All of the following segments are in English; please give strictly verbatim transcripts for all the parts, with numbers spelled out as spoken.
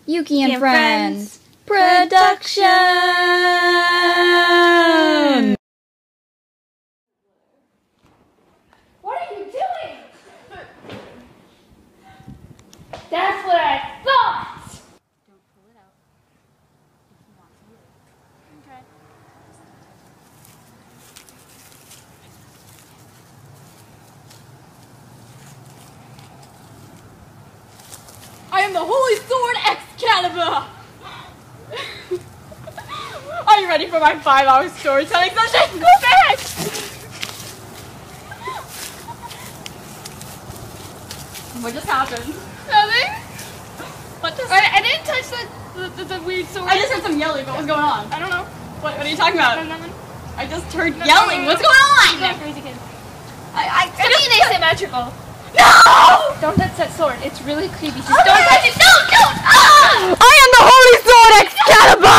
Yuki and, and Friends, Friends Production! What are you doing? That's what I thought! Don't pull it out if you want to use it. Okay. I am the Holy Sword Excalibur! Are you ready for my five-hour storytelling session? Go back! What just happened? Nothing. What just? I, I didn't touch the, the, the, the weird sword. I just heard some yelling. What was going on? I don't know. What, what are you talking about? No, nothing. I just heard no, yelling. No, no, no. What's going on? You're a crazy kid. I, I, I mean asymmetrical. No! Don't touch that sword. It's really creepy. Just okay. Don't touch it. Don't, don't. Ah! I am the Holy Sword Excalibur!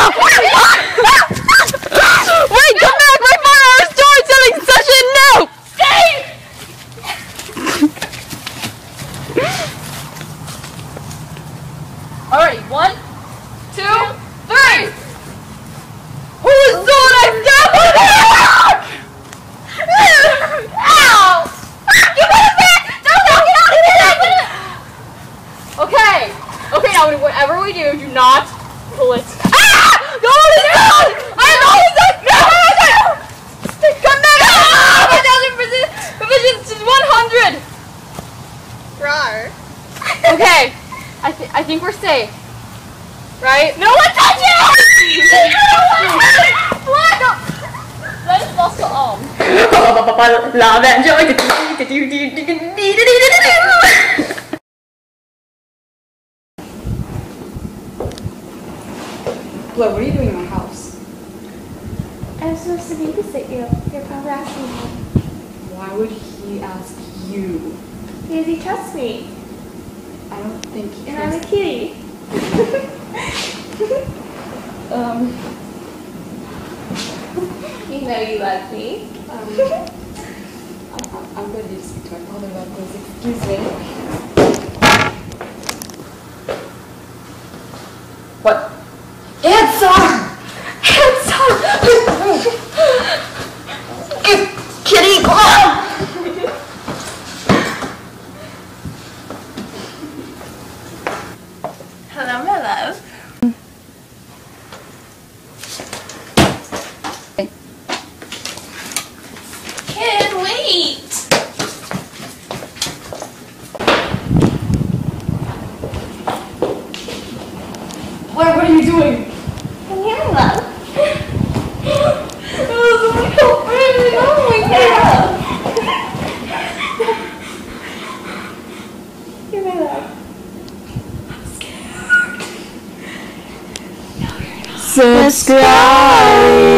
Wait, come back! My five-hour storytelling session! No! Stay! Alrighty, one, two, three! Holy Sword Excalibur! Ow! Give it back! No, no, get out! Get out! Get out! Okay. Okay, now whatever we do, do not pull it. Ah! The Holy Sword! I am the Holy Sword! No! No! Come back! No! one thousand percent revisions to one hundred! Rar. Okay. I, th I think we're safe. Right? No one touch it! What? No. Let us lost the arm. Love and joy. Blair, what are you doing in my house? I'm supposed to babysit you. Your father asked me to. Why would he ask you? Because he trusts me. I don't think he And I'm a kitty. Um, You know you love me. um, I'm, I'm going to speak to my father about this. Excuse me. What? Answer! Answer! Kitty! Oh! Hello, my love. Can't wait! Blair, what are you doing? Come here, my love. Oh my god! Oh my god! You're my love. Subscribe!